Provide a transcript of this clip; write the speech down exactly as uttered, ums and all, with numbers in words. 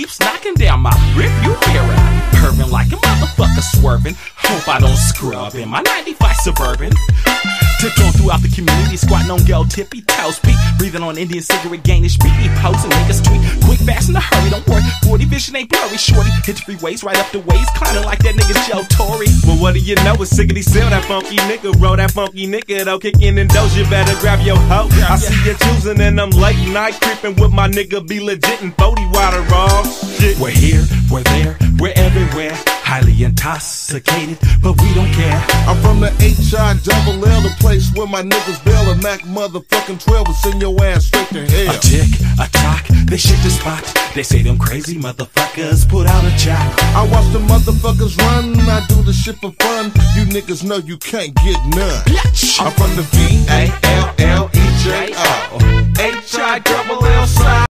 keeps knocking down my rearview mirror. Purring like a motherfucker swerving. Hope I don't scrub in my ninety-five Suburban. Tiptoeing throughout the community, squatting on girl tippy toes, Pete. Breathing on Indian cigarette, gaining speed. Posing niggas tweet, quick, fast, in a hurry. Don't worry, forty vision ain't blurry. Shorty, hit the freeways right up the ways, climbing like that nigga Joe Torre. Well, what do you know? It's sickety still that funky nigga. Roll that funky nigga, though, kicking in doors. You better grab your hoe. I see you choosing, and I'm late night creeping with my nigga. Be legit and forty water raw. Shit. We're here, we're there, we're everywhere. Highly intoxicated, but we don't care. I'm from the H I double L, the place where my niggas bail. A Mac motherfucking twelve will send your ass straight to hell. A tick, a tock, they shit the spot. They say them crazy motherfuckers put out a job. I watch the motherfuckers run, I do the shit for fun. You niggas know you can't get none. I'm from the V A L L E J O H I double L side.